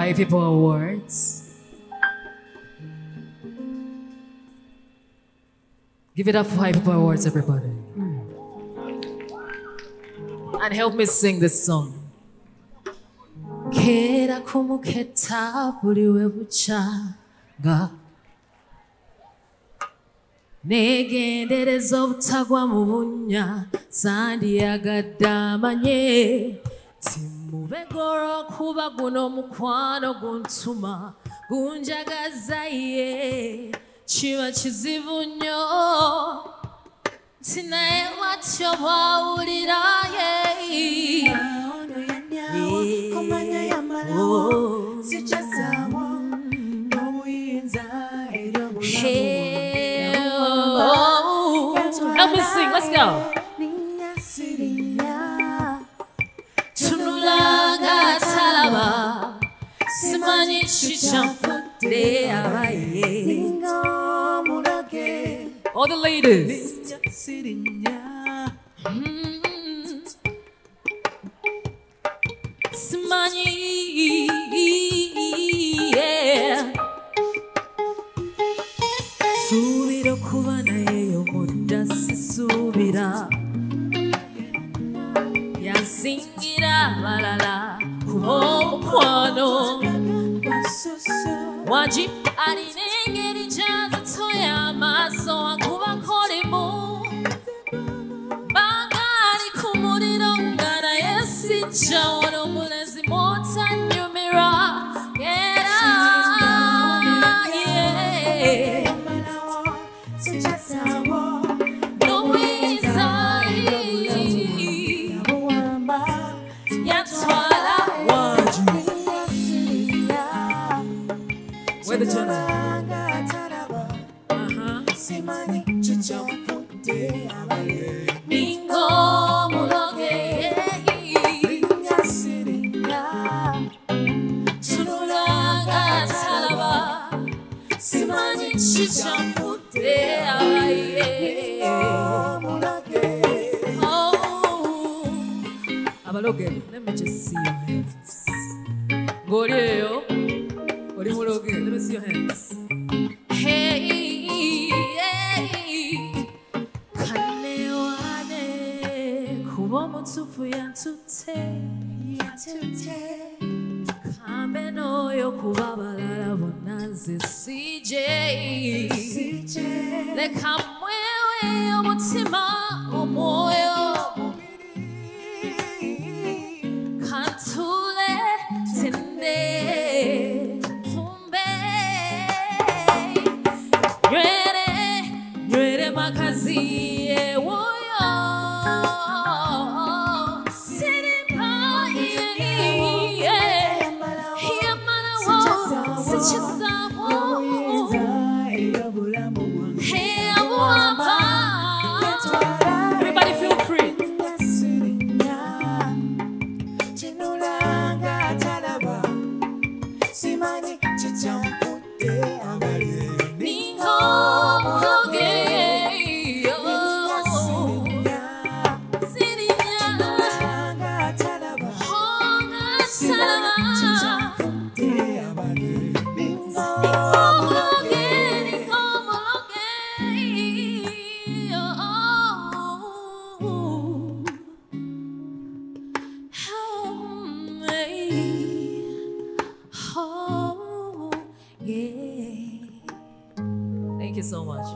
Hi People Awards. Give it up for Hi People Awards, everybody. And help me sing this song. Kera kumuketa buriwe bucanga negendereza obutagwa mu bunnya sandiyagadde amanye timubegoro kuba guno mukwano guntuma gunjagaza ye kiba kizibu nnyo tinaye watyo bwawulira ye Help me sing, let's go. Tunulanga talaba simanyi chichamfude abaye. All the ladies. Simanyi, yeah. Subira kuba naye yomudda sisubira yansingira balala kuba omukwano Waji alina engeri gy'azitoya amaaso akuba kolimu banga ali ku muliro nga naye sijja wano omulezi mw'otanyumira era Louisa yatwala Waji where the children Bingo muloge tunulaga talaba simanyi chichamfude abaye abaloge let me just see your hands ngolieyo oli muloge let me see your hands hey kanewane kuba omutuufu yantute kambe n'oyo kuba abalala bonna nze CJ leka mwewe omutima omwoyo kantule tende fumbe nywere makazi ewoyo sirimba yamalawo sikisawo heyabuwamba everybody feel free Thank you so much.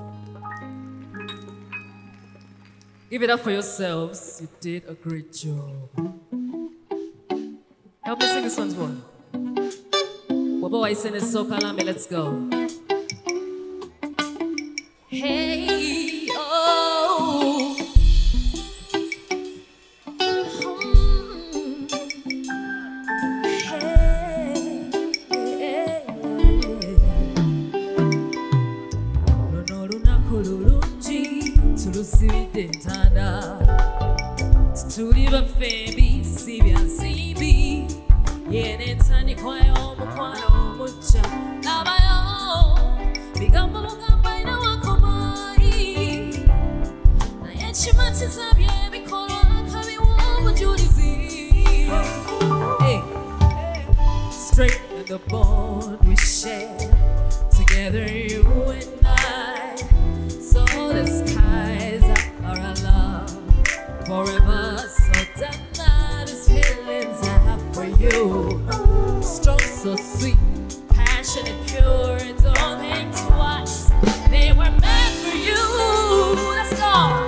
Give it up for yourselves. You did a great job. Help me sing this one's one. Bobo, I sing this so kalame. Let's go. Hey, oh. Tuli bafebi sibya sibi yene tani kwayo mukwano mucha nabayo bigambo mugamba ina wakomai na yechimati zabye bikolo akabiwo mujulizi hey straight the bond we share together, you and I. So the skies are our love forever. So tonight these feelings I have for you, strong, so sweet, passionate, pure. Don't think twice. They were meant for you. Let's go.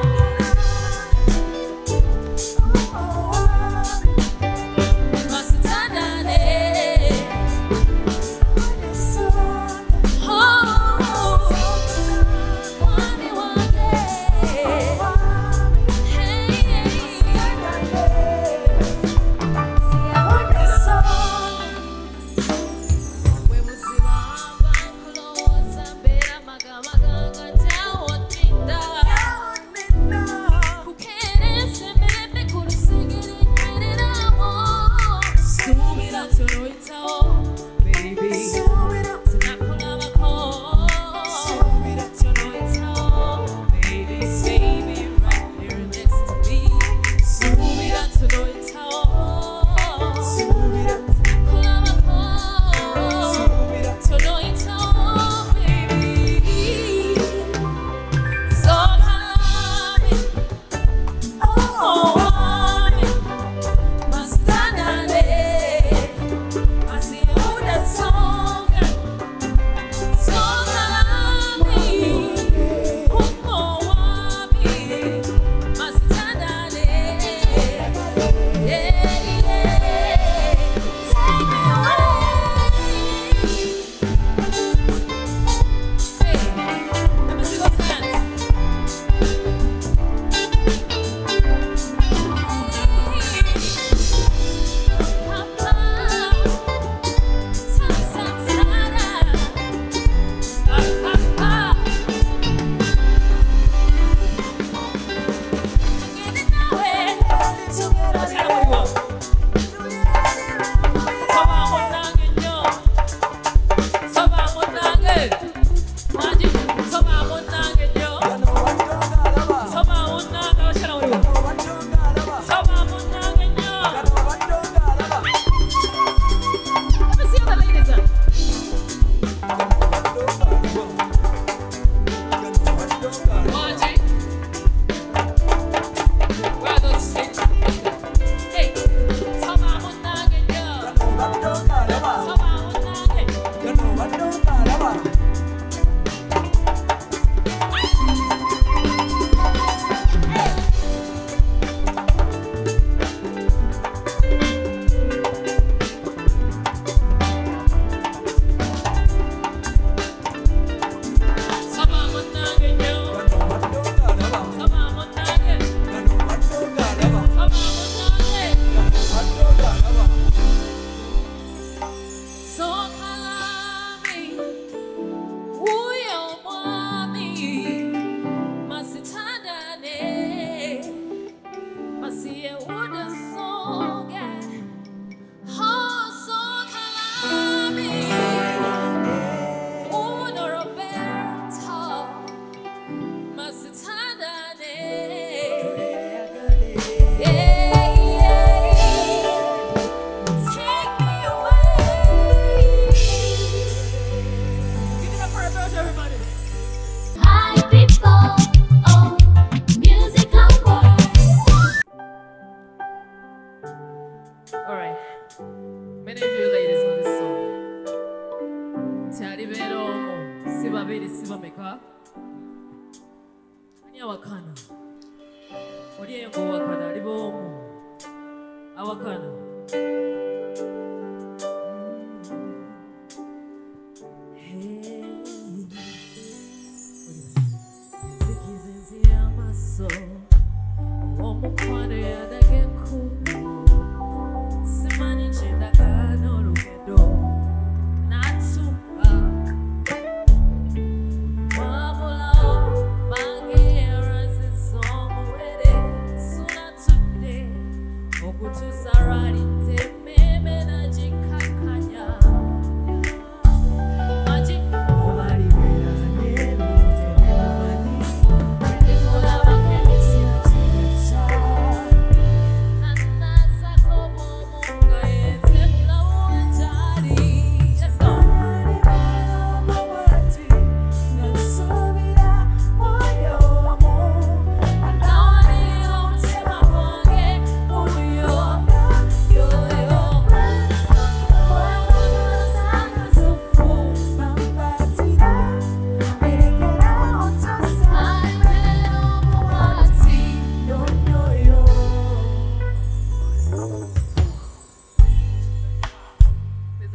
Okutusarari teme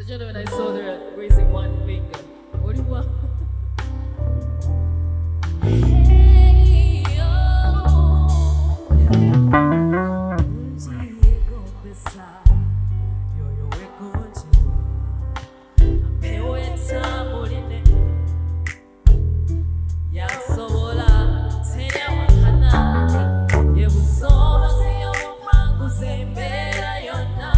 gentleman I saw there raising one finger. What do you want? Hey, oh, Diego besar, yo continua. Apewe tamboline, ya sobola tenya wakana, ye busoma siyo mpangu zembera yona.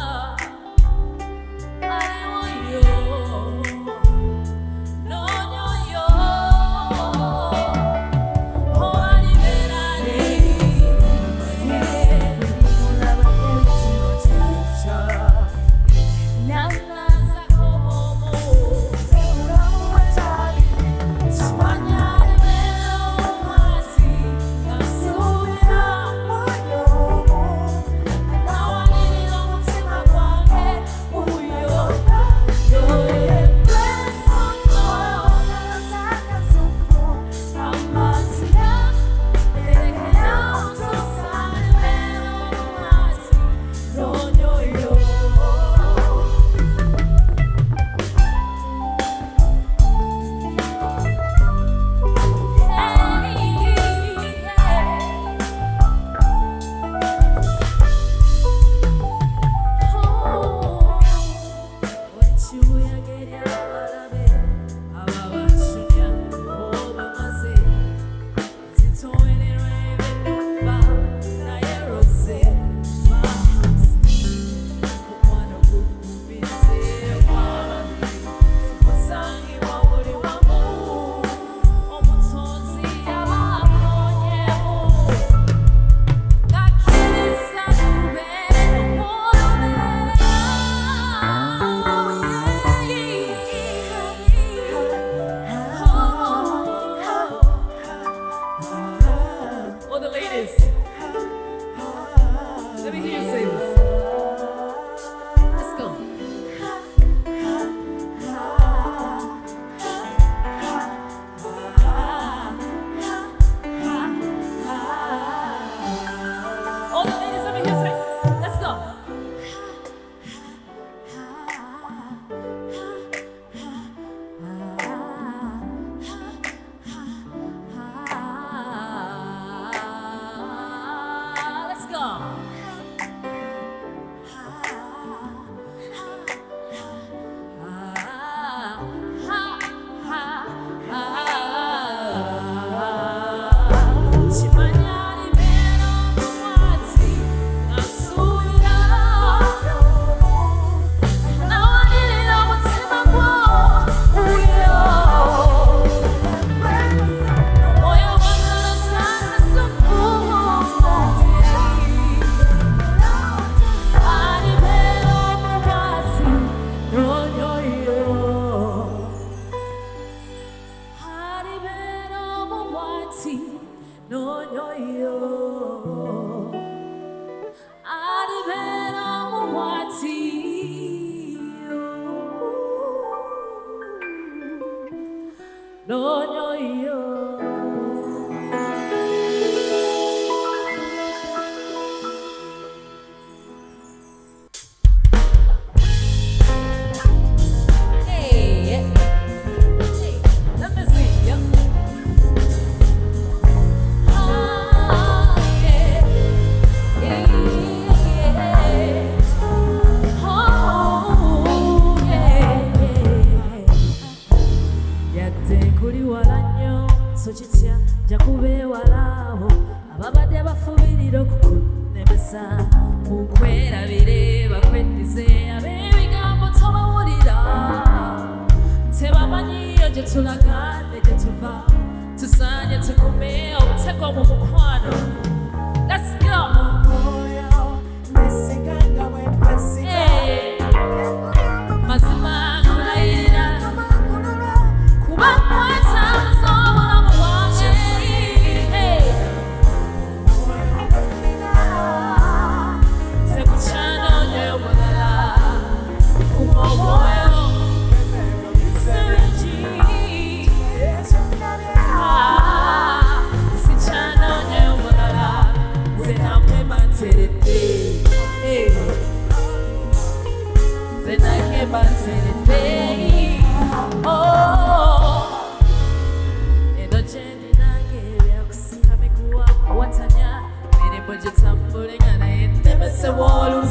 Let me hear you say this. Let's go. All the ladies, let me hear you say. Let's go. Let's go. No, no, yo. No, no, yo. Kuri wala nange banseredde. Oh, eno gyendi nange byakusika mikuwa kuwatanya mirembo gye tambule nga naye nnemese w'oluusi